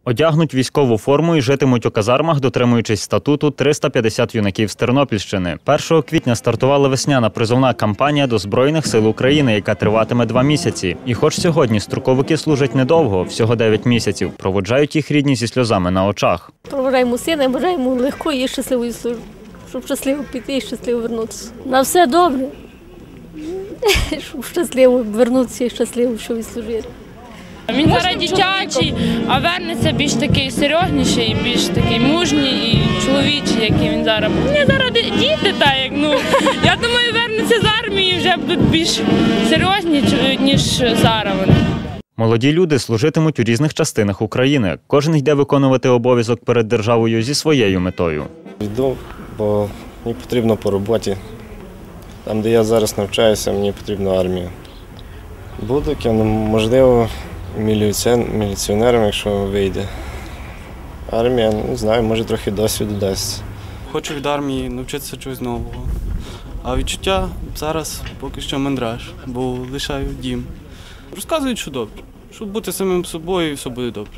Одягнуть військову форму і житимуть у казармах, дотримуючись статуту, 350 юнаків з Тернопільщини. 1 квітня стартувала весняна призовна кампанія до Збройних сил України, яка триватиме 2 місяці. І хоч сьогодні строковики служать недовго, всього 9 місяців, проводжають їх рідні зі сльозами на очах. Проводжаємо сина, бажаємо легкої і щасливої служби, щоб щасливо піти і щасливо вернутися. На все добре, щоб щасливо вернутися і щасливо, що відслужити. Він зараз дитячий, а вернеться більш такий серйозніший, більш такий мужній і чоловічий, який він зараз. Мені зараз діти, так як, я думаю, вернеться з армії, вже будуть більш серйозні, ніж зараз вони. Молоді люди служитимуть у різних частинах України. Кожен йде виконувати обов'язок перед державою зі своєю метою. Йду, бо мені потрібно по роботі. Там, де я зараз навчаюся, мені потрібна армія. Буду, можливо, міліціонером, якщо вийде. Армія, не знаю, може трохи досвіду дасть. Хочу від армії навчитися чогось нового. А відчуття зараз поки що мандраж, бо лишаю дім. Розказують, що добре. Щоб бути самим собою, і все буде добре.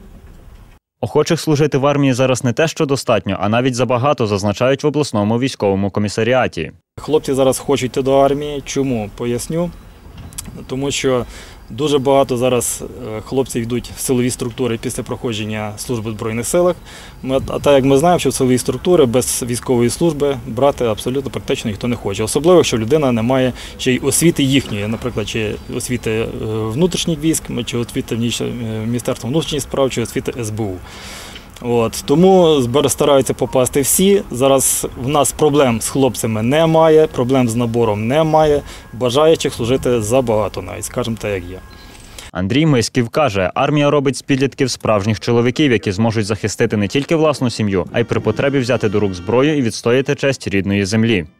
Охочих служити в армії зараз не те, що достатньо, а навіть забагато, зазначають в обласному військовому комісаріаті. Хлопці зараз хочуть йти до армії. Чому? Поясню. Тому що дуже багато зараз хлопців йдуть в силові структури після проходження служби в Збройних силах. А так як ми знаємо, що в силові структури без військової служби брати абсолютно практично ніхто не хоче. Особливо, якщо людина не має ще й освіти їхньої, наприклад, чи освіти внутрішніх військ, чи освіти Міністерства внутрішніх справ, чи освіти СБУ. Тому стараються попасти всі. Зараз в нас проблем з хлопцями немає, проблем з набором немає. Бажаючих служити забагато навіть, скажімо так, як є. Андрій Миськів каже, армія робить з підлітків справжніх чоловіків, які зможуть захистити не тільки власну сім'ю, а й при потребі взяти до рук зброю і відстояти честь рідної землі.